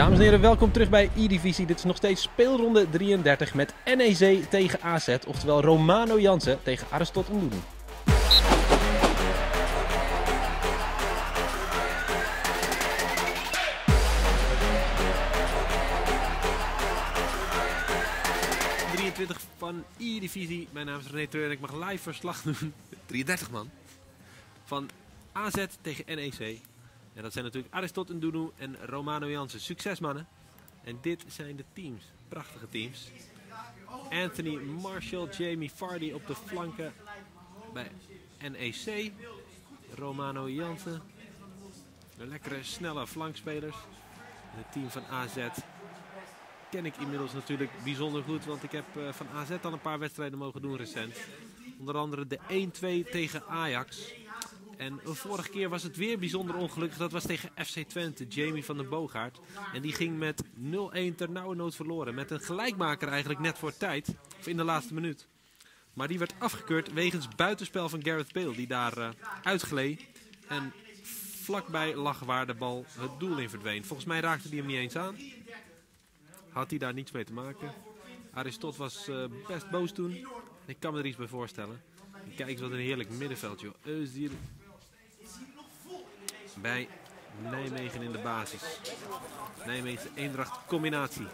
Dames en heren, welkom terug bij E-Divisie. Dit is nog steeds speelronde 33 met NEC tegen AZ, oftewel Romano Jansen tegen Aristot Ndunu. Van E-Divisie. Mijn naam is René Treur en ik mag live verslag doen. 33 man. Van AZ tegen NEC. En dat zijn natuurlijk Aristot Ndunu en Romano Jansen. Succes mannen. En dit zijn de teams. Prachtige teams. Anthony Marshall, Jamie Vardy op de flanken bij NEC. Romano Jansen. De lekkere snelle flankspelers. En het team van AZ ken ik inmiddels natuurlijk bijzonder goed, want ik heb van AZ al een paar wedstrijden mogen doen recent. Onder andere de 1-2 tegen Ajax. En vorige keer was het weer bijzonder ongelukkig. Dat was tegen FC Twente, Jamie van den Boogaard. En die ging met 0-1 ternauwernood verloren. Met een gelijkmaker eigenlijk net voor tijd, of in de laatste minuut. Maar die werd afgekeurd wegens buitenspel van Gareth Bale, die daar uitgleed. En vlakbij lag waar de bal het doel in verdween. Volgens mij raakte hij hem niet eens aan. Had hij daar niets mee te maken. Aristot was best boos toen. Ik kan me er iets bij voorstellen. Kijk eens wat een heerlijk middenveld, joh. Özil bij Nijmegen in de basis. Nijmegen Eendracht combinatie.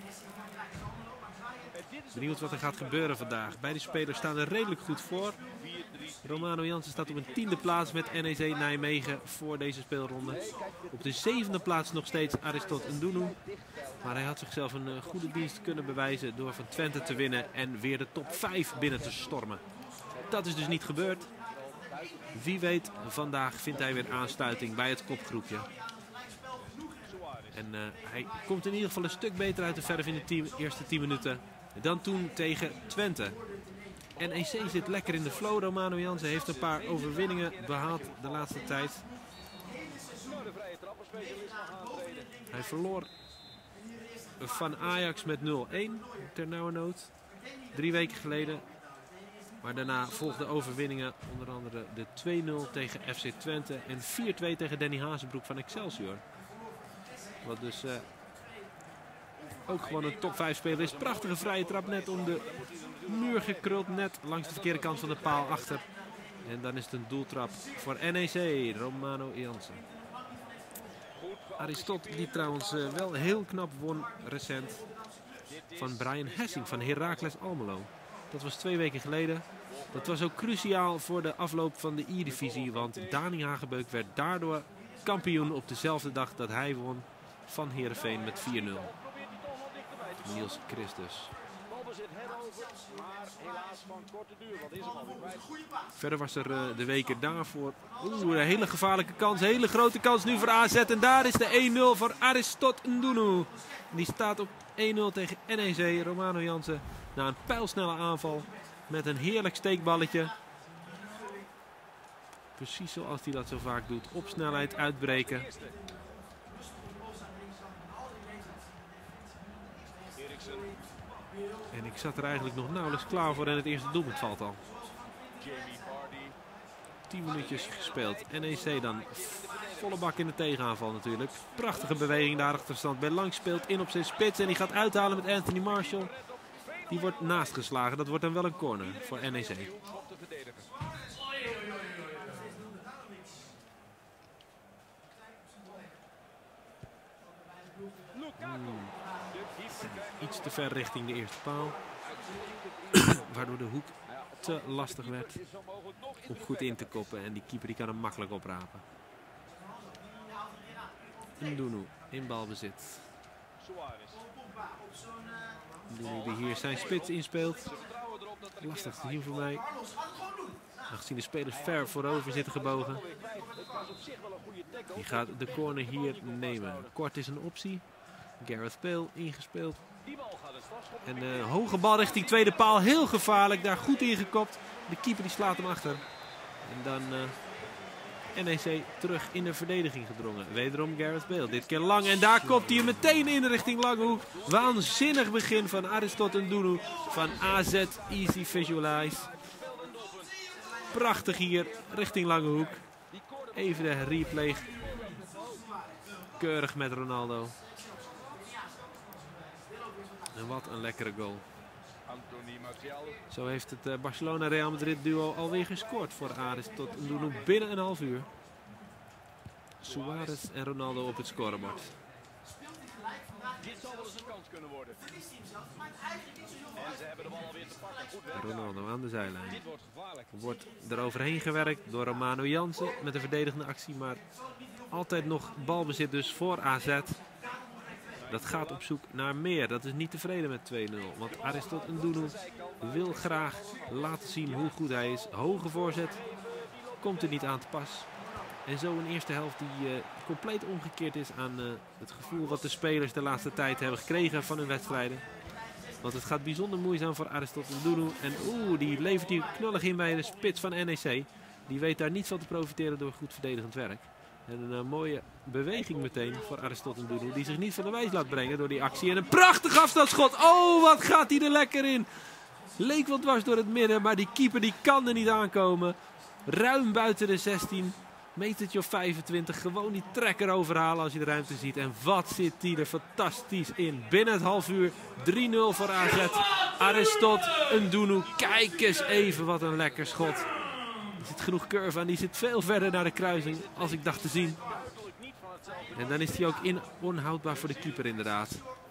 Benieuwd wat er gaat gebeuren vandaag. Beide spelers staan er redelijk goed voor. Romano Jansen staat op een 10e plaats met NEC Nijmegen voor deze speelronde. Op de 7e plaats nog steeds Aristot Ndunu. Maar hij had zichzelf een goede dienst kunnen bewijzen door van Twente te winnen en weer de top 5 binnen te stormen. Dat is dus niet gebeurd. Wie weet, vandaag vindt hij weer aansluiting bij het kopgroepje. En hij komt in ieder geval een stuk beter uit de verf in de eerste 10 minuten dan toen tegen Twente. NEC zit lekker in de flow. Romano Jansen heeft een paar overwinningen behaald de laatste tijd. Hij verloor van Ajax met 0-1 ternauwernood. 3 weken geleden. Maar daarna volgden overwinningen. Onder andere de 2-0 tegen FC Twente. En 4-2 tegen Danny Hazenbroek van Excelsior. Wat dus ook gewoon een top 5 speler is. Prachtige vrije trap net om de muur gekruld. Net langs de verkeerde kant van de paal achter. En dan is het een doeltrap voor NEC. Romano Jansen. Aristot die trouwens wel heel knap won recent van Brian Hessing van Heracles Almelo. Dat was 2 weken geleden. Dat was ook cruciaal voor de afloop van de E-Divisie. Want Dani Hagebeuk werd daardoor kampioen op dezelfde dag dat hij won van Heerenveen met 4-0. Niels Christus. Verder was er de weken daarvoor een hele gevaarlijke kans. Een hele grote kans nu voor AZ. En daar is de 1-0 voor Aristot Ndunu. Die staat op 1-0 tegen NEC. Romano Jansen na een pijlsnelle aanval met een heerlijk steekballetje. Precies zoals hij dat zo vaak doet. Op snelheid uitbreken. En ik zat er eigenlijk nog nauwelijks klaar voor en het eerste doelpunt valt al. 10 minuutjes gespeeld. NEC dan volle bak in de tegenaanval natuurlijk. Prachtige beweging daar achterstand. Bij Lang speelt in op zijn spits en die gaat uithalen met Anthony Marshall. Die wordt naast geslagen. Dat wordt dan wel een corner voor NEC. Iets te ver richting de eerste paal. Waardoor de hoek te lastig werd om goed in te koppen. En die keeper die kan hem makkelijk oprapen. Ndunu in balbezit. Ndunu die hier zijn spits inspeelt. Lastig te zien voor mij. Aangezien de spelers ver voorover zitten gebogen. Die gaat de corner hier nemen. Kort is een optie. Gareth Bale ingespeeld. En hoge bal richting tweede paal. Heel gevaarlijk. Daar goed ingekopt. De keeper die slaat hem achter. En dan NEC terug in de verdediging gedrongen. Wederom Gareth Bale. Dit keer Lang. En daar kopt hij hem meteen in richting Langehoek. Waanzinnig begin van Aristot Ndunu van AZ Easy Visualize. Prachtig hier richting Langehoek. Even de replay. Keurig met Ronaldo. En wat een lekkere goal. Zo heeft het Barcelona-Real Madrid duo alweer gescoord voor Aristot Ndunu binnen een half uur. Suarez en Ronaldo op het scorebord. Dit zal wel eens een kans kunnen worden. En ze hebben de bal alweer te pakken. Ronaldo aan de zijlijn. Dit wordt gevaarlijk. Wordt eroverheen gewerkt door Romano Jansen met een verdedigende actie. Maar altijd nog balbezit dus voor AZ. Dat gaat op zoek naar meer. Dat is niet tevreden met 2-0. Want Aristot Ndunu wil graag laten zien hoe goed hij is. Hoge voorzet komt er niet aan te pas. En zo een eerste helft die compleet omgekeerd is aan het gevoel wat de spelers de laatste tijd hebben gekregen van hun wedstrijden. Want het gaat bijzonder moeizaam voor Aristot Ndunu. En die levert hier knullig in bij de spits van NEC. Die weet daar niet van te profiteren door goed verdedigend werk. En een mooie beweging meteen voor Aristot Ndunu. Die zich niet van de wijs laat brengen door die actie. En een prachtig afstandsschot. Oh, wat gaat hij er lekker in. Leek wel dwars door het midden. Maar die keeper die kan er niet aankomen. Ruim buiten de 16. Metertje of 25. Gewoon die trekker overhalen als je de ruimte ziet. En wat zit die er fantastisch in. Binnen het half uur 3-0 voor AZ. Aristot Ndunu. Kijk eens even wat een lekker schot. Er zit genoeg curve aan. Die zit veel verder naar de kruising als ik dacht te zien. En dan is hij ook onhoudbaar voor de keeper inderdaad.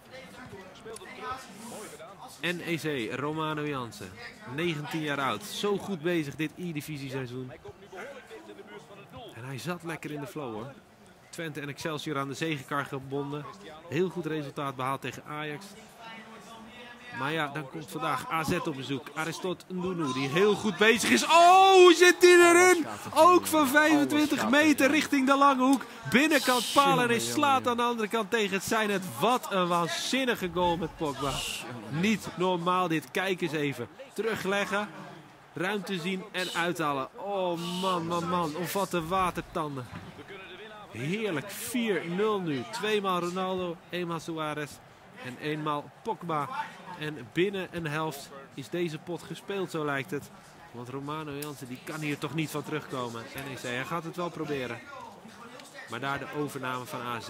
NEC, Romano Jansen. 19 jaar oud. Zo goed bezig dit E-divisie seizoen. En hij zat lekker in de flow hoor. Twente en Excelsior aan de zegenkar gebonden. Heel goed resultaat behaald tegen Ajax. Maar ja, dan komt vandaag AZ op bezoek. Aristot Ndunu die heel goed bezig is. Oh, hoe zit hij erin? Ook van 25 meter richting de lange hoek. Binnenkant paal en hij slaat aan de andere kant tegen het zijnet. Wat een waanzinnige goal met Pogba. Niet normaal dit. Kijk eens even. Terugleggen. Ruimte zien en uithalen. Oh man, man, man. Of wat een watertanden. Heerlijk. 4-0 nu. 2-maal Ronaldo, 1-maal Suarez en 1-maal Pogba. En binnen een helft is deze pot gespeeld, zo lijkt het. Want Romano Jansen die kan hier toch niet van terugkomen. NEC, hij gaat het wel proberen. Maar daar de overname van AZ.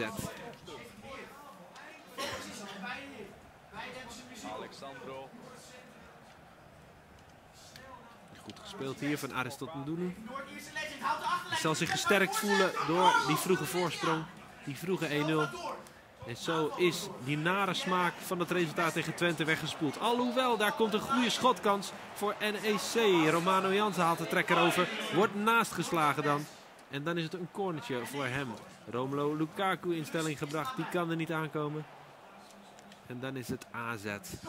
Alexandro. Goed gespeeld hier van Aristot Ndunu. Hij zal zich gesterkt voelen door die vroege voorsprong. Die vroege 1-0. En zo is die nare smaak van het resultaat tegen Twente weggespoeld. Alhoewel, daar komt een goede schotkans voor NEC. Romano Jansen haalt de trekker over. Wordt naast geslagen dan. En dan is het een cornertje voor hem. Romelu Lukaku in stelling gebracht. Die kan er niet aankomen. En dan is het AZ.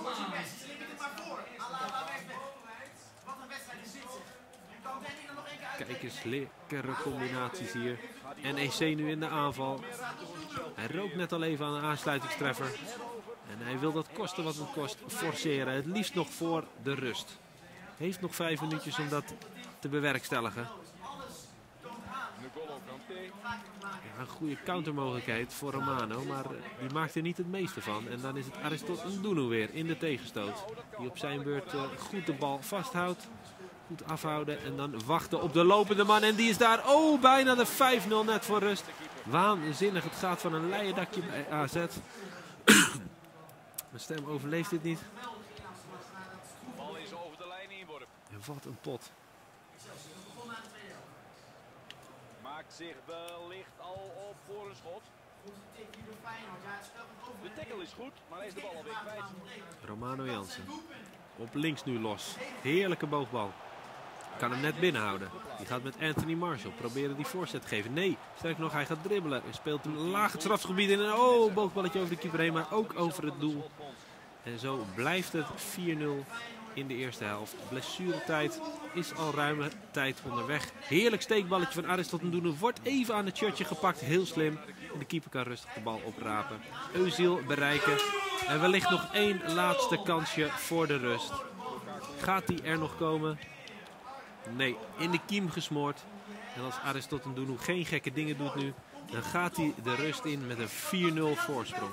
Kijk eens, lekkere combinaties hier. NEC nu in de aanval. Hij rookt net al even aan een aansluitingstreffer. En hij wil dat kosten wat het kost forceren. Het liefst nog voor de rust. Heeft nog 5 minuutjes om dat te bewerkstelligen. Ja, een goede countermogelijkheid voor Romano. Maar die maakt er niet het meeste van. En dan is het Aristot Ndunu weer in de tegenstoot. Die op zijn beurt goed de bal vasthoudt. Goed afhouden en dan wachten op de lopende man. En die is daar. Oh, bijna de 5-0 net voor rust. Waanzinnig. Het gaat van een leien dakje bij AZ. Mijn stem overleeft dit niet. Bal is over de lijn inworp. En wat een pot. Maakt zich wellicht al op voor een schot. De tackle is goed, maar hij is de bal alweer kwijt. Romano Jansen. Op links nu los. Heerlijke boogbal. Kan hem net binnenhouden. Die gaat met Anthony Marshall proberen die voorzet te geven. Nee, sterker nog, hij gaat dribbelen. Hij speelt een laag het strafgebied in. En oh, boogballetje over de keeper heen, maar ook over het doel. En zo blijft het 4-0 in de eerste helft. Blessuretijd is al ruime tijd onderweg. Heerlijk steekballetje van Aristot Ndunu. Wordt even aan het shirtje gepakt. Heel slim. En de keeper kan rustig de bal oprapen. Özil bereiken. En wellicht nog één laatste kansje voor de rust. Gaat die er nog komen? Nee, in de kiem gesmoord. En als Aristot Ndunu geen gekke dingen doet nu, dan gaat hij de rust in met een 4-0 voorsprong.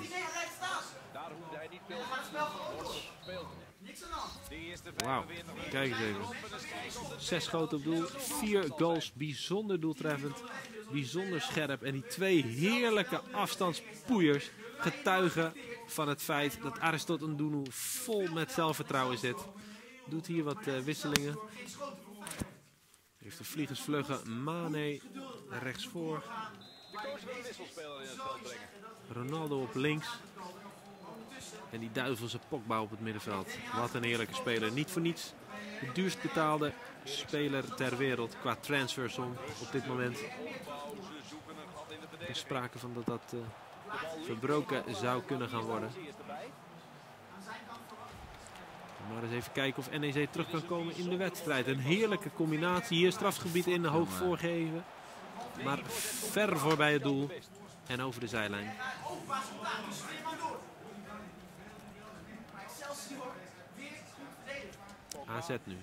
Wauw, kijk eens even. 6 schoten op doel, 4 goals, bijzonder doeltreffend. bijzonder scherp. En die twee heerlijke afstandspoeiers getuigen van het feit dat Aristot Ndunu vol met zelfvertrouwen zit. Doet hier wat wisselingen. Heeft de vliegensvlugge Mane rechtsvoor. Ronaldo op links. En die duivelse Pogba op het middenveld. Wat een heerlijke speler. Niet voor niets de duurst betaalde speler ter wereld qua transfersom op dit moment. Er is sprake van dat dat verbroken zou kunnen gaan worden. Maar eens even kijken of NEC terug kan komen in de wedstrijd. Een heerlijke combinatie. Hier strafgebied in, hoog voorgeven. Maar ver voorbij het doel. En over de zijlijn. AZ nu.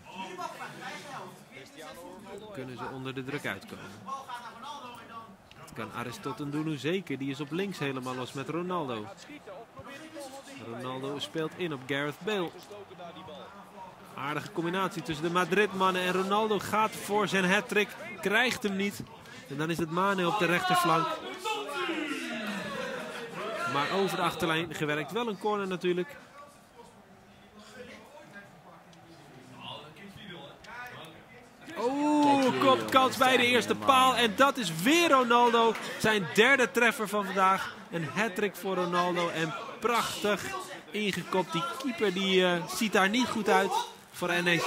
Kunnen ze onder de druk uitkomen. Dat kan Aristot Ndunu zeker. Die is op links helemaal los met Ronaldo. Ronaldo speelt in op Gareth Bale. Aardige combinatie tussen de Madrid-mannen en Ronaldo gaat voor zijn hat-trick. Krijgt hem niet. En dan is het Mane op de rechterflank. Maar over de achterlijn gewerkt. Wel een corner natuurlijk. Oeh, kopkans bij de eerste paal. En dat is weer Ronaldo. Zijn derde treffer van vandaag. Een hat-trick voor Ronaldo. En prachtig ingekopt. Die keeper die ziet daar niet goed uit voor NEC.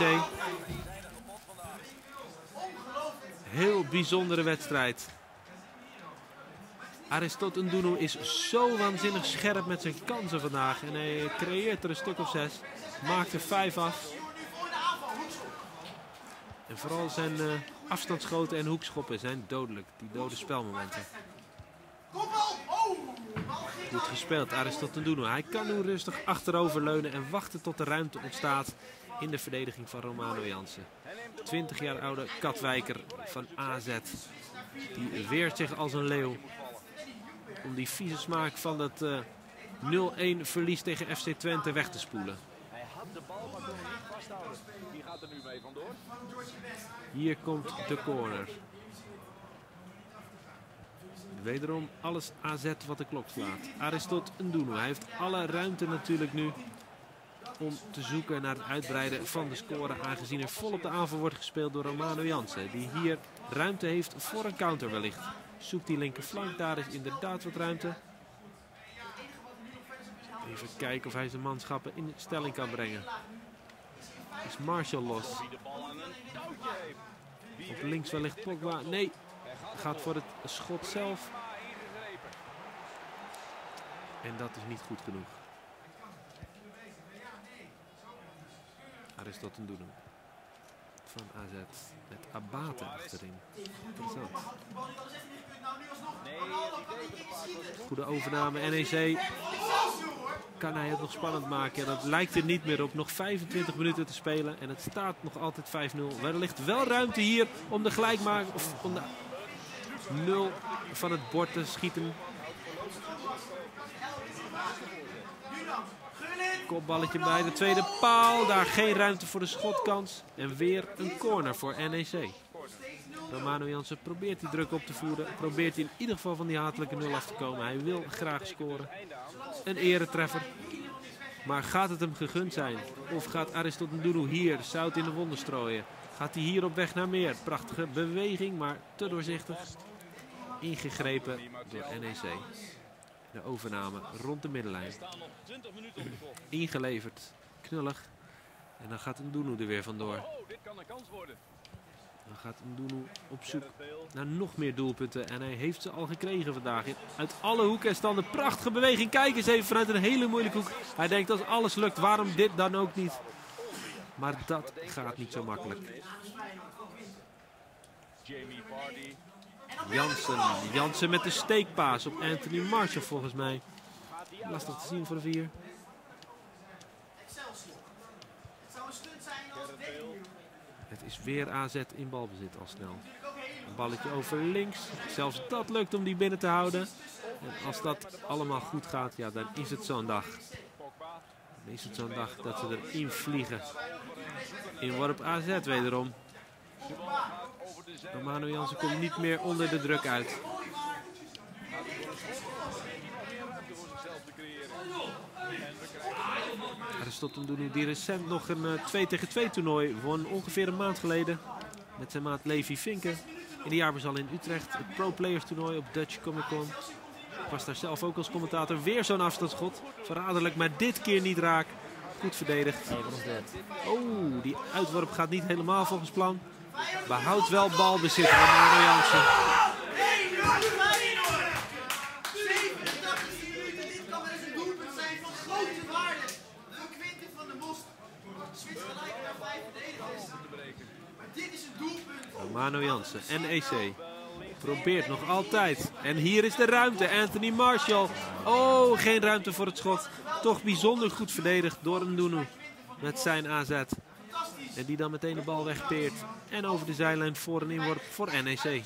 Heel bijzondere wedstrijd. Aristot Ndunu is zo waanzinnig scherp met zijn kansen vandaag. En hij creëert er een stuk of 6. Maakt er 5 af. En vooral zijn afstandsschoten en hoekschoppen zijn dodelijk. Die dode spelmomenten. Goed gespeeld, Aristot Ndunu. Hij kan nu rustig achterover leunen en wachten tot de ruimte ontstaat in de verdediging van Romano Jansen. 20 jaar oude Katwijker van AZ. Die weert zich als een leeuw. Om die vieze smaak van dat 0-1 verlies tegen FC Twente weg te spoelen. Hij had de bal, maar kon hem niet vasthouden. Die gaat er nu mee vandoor. Hier komt de corner. Wederom alles AZ wat de klok slaat. Aristot Ndunu. Hij heeft alle ruimte natuurlijk nu om te zoeken naar het uitbreiden van de score. Aangezien er vol op de aanval wordt gespeeld door Romano Jansen. Die hier ruimte heeft voor een counter wellicht. Zoekt die linkerflank. Daar is inderdaad wat ruimte. Even kijken of hij zijn manschappen in stelling kan brengen. Is Marshall los. Op links wellicht Pogba. Nee. Gaat voor het schot zelf. En dat is niet goed genoeg. Aristot Ndunu van AZ met Abate achterin. Interessant. Goede overname NEC. Kan hij het nog spannend maken? Dat lijkt er niet meer op. Nog 25 minuten te spelen en het staat nog altijd 5-0. Er ligt wel ruimte hier om de gelijkmaker of om de 0 van het bord te schieten. Kopballetje bij de tweede paal. Daar geen ruimte voor de schotkans. En weer een corner voor NEC. Romano Jansen probeert die druk op te voeren. Probeert in ieder geval van die hatelijke 0 af te komen. Hij wil graag scoren. Een eretreffer. Maar gaat het hem gegund zijn? Of gaat Aristot Ndunu hier zout in de wonden strooien? Gaat hij hier op weg naar meer? Prachtige beweging, maar te doorzichtig. Ingegrepen door NEC. De overname rond de middenlijn. Ingeleverd. Knullig. En dan gaat Ndunu er weer vandoor. Dan gaat Ndunu op zoek naar nog meer doelpunten. En hij heeft ze al gekregen vandaag. Uit alle hoeken en standen. Prachtige beweging. Kijk eens even vanuit een hele moeilijke hoek. Hij denkt als alles lukt, waarom dit dan ook niet? Maar dat gaat niet zo makkelijk. Jansen met de steekpaas op Anthony Marshall volgens mij. Lastig te zien voor de 4. Het is weer AZ in balbezit al snel. Een balletje over links. Zelfs dat lukt om die binnen te houden. En als dat allemaal goed gaat, ja, dan is het zo'n dag. Dan is het zo'n dag dat ze erin vliegen. Inworp AZ wederom. Romano Jansen komt niet meer onder de druk uit. Aristotle Ndunu, die recent nog een 2-tegen-2 toernooi won, ongeveer een maand geleden. Met zijn maat Levi Vinken. In de jaarbazal in Utrecht, het Pro Players toernooi op Dutch Comic Con. Ik was daar zelf ook als commentator. Weer zo'n afstandsschot. Verraderlijk, maar dit keer niet raak. Goed verdedigd. Oh, die uitworp gaat niet helemaal volgens plan. Behoudt wel balbezit van Romano Jansen. Dit kan wel eens een doelpunt zijn van grote waarde voor Quinten van der Most. Switch gelijk naar 5 verdedigers. Maar dit is een doelpunt. Romano Jansen, NEC. Probeert nog altijd. En hier is de ruimte. Anthony Marshall. Oh, geen ruimte voor het schot. Toch bijzonder goed verdedigd door Ndunu. Met zijn AZ. En die dan meteen de bal wegpeert. En over de zijlijn voor een inworp voor NEC.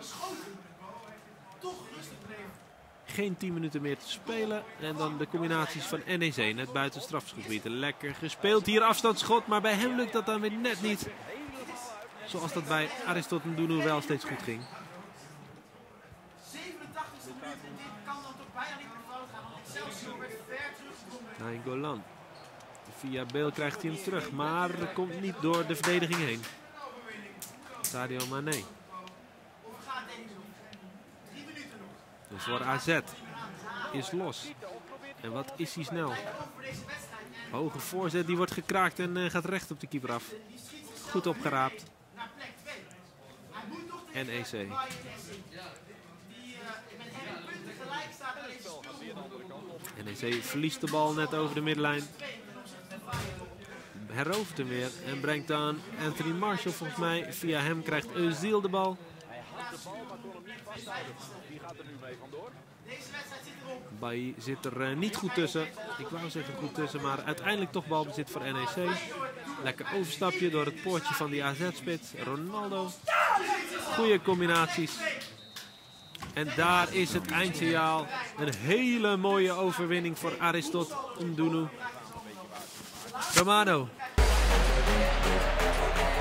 Geen 10 minuten meer te spelen. En dan de combinaties van NEC net buiten het strafschopgebied. Lekker gespeeld. Hier afstandsschot. Maar bij hem lukt dat dan weer net niet. Zoals dat bij Aristotle Ndunu wel steeds goed ging. 87e minuut en dit kan dan toch bijna niet meer fout gaan. Want Excelsior werd ver teruggedrongen. Nainggolan. Via Beel krijgt hij hem terug. Maar komt niet door de verdediging heen. Sadio Mané. Of gaat deze nog? 3 minuten nog. Dus voor AZ is los. En wat is hij snel. Hoge voorzet, die wordt gekraakt en gaat recht op de keeper af. Goed opgeraapt. Naar plek 2. Hij moet nog tegen NEC. Bayern Essing. Die met hem punten gelijk staat aan deze speelronde. NEC verliest de bal net over de middenlijn. Herovert hem weer en brengt dan Anthony Marshall volgens mij. Via hem krijgt Özil de bal. Hij houdt de bal, maar kon hem niet vasthouden. Die gaat er nu mee vandoor. Deze wedstrijd zit erop. Bailly zit er niet goed tussen. Ik wou zeggen goed tussen, maar uiteindelijk toch balbezit voor NEC. Lekker overstapje door het poortje van die AZ-spits. Ronaldo. Goede combinaties. En daar is het eindsignaal. Een hele mooie overwinning voor Aristotle Ndunu. Romano.